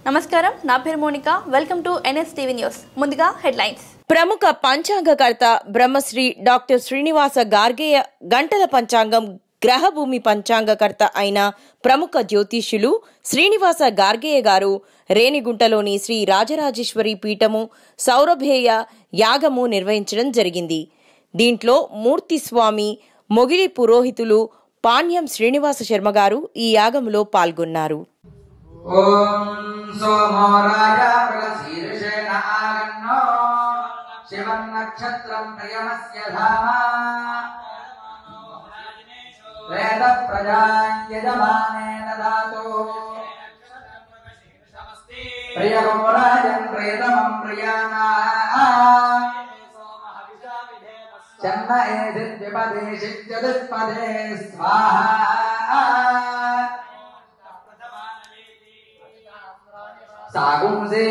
నమస్కారం, నా పేరు Monica. Welcome to NSTV news. ముందుగా హెడ్లైన్స్. ప్రముఖ పంచాంగకర్త బ్రహ్మశ్రీ డాక్టర్ శ్రీనివాస గార్గేయ గంటల పంచాంగం గ్రహభూమి పంచాంగకర్త అయిన ప్రముఖ జ్యోతిష్యులు శ్రీనివాస గార్గేయ గారు రేణిగుంటలోని శ్రీ రాజరాజేశ్వరి పీఠము సౌరభేయ యాగము నిర్వహించడం జరిగింది. దీంట్లో మూర్తిస్వామి, మొగిలి పురోహితులు పాణ్యం శ్రీనివాస శర్మ గారు ఈ యాగములో పాల్గొన్నారు. ఓం సోమో రాజా ప్రసీర్షేణ ఆగన్నో శివం నక్షత్రం ప్రియమస్య ధామా వేద ప్రజాయజమానేన దాతో ప్రియమో రాజన్ ప్రియతమం ప్రియానా చన్న ఏదిద్విపదే శిత్యదుత్పదే స్వాహా సాగుంసే